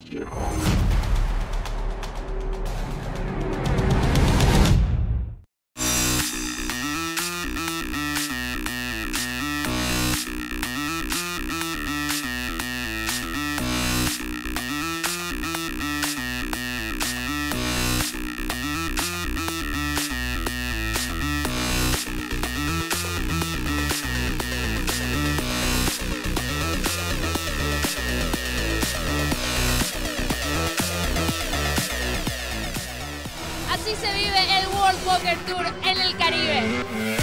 Así se vive el World Poker Tour en el Caribe.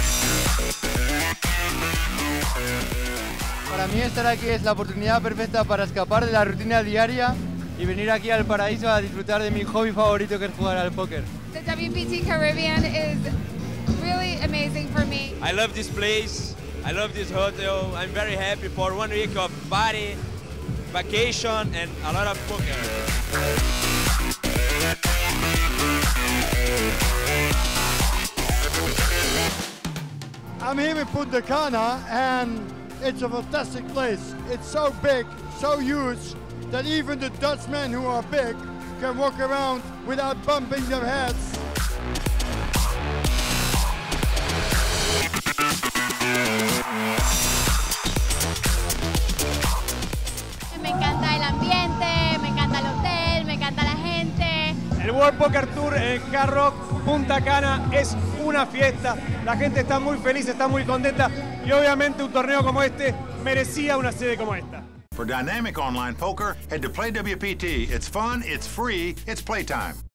Para mí estar aquí es la oportunidad perfecta para escapar de la rutina diaria y venir aquí al paraíso a disfrutar de mi hobby favorito, que es jugar al póker. The WPT Caribbean is really amazing for me. I love this place. I love this hotel. I'm very happy for 1 week of party, vacation, and a lot of poker. I'm here in Punta Cana and it's a fantastic place. It's so big, so huge, that even the Dutchmen who are big can walk around without bumping their heads. Me encanta el ambiente, me encanta el hotel, me encanta la gente. El World Poker Tour en Hard Rock Punta Cana es una fiesta. La gente está muy feliz, está muy contenta y obviamente un torneo como este merecía una sede como esta. For dynamic online poker, head to PlayWPT. It's fun, it's free, it's playtime.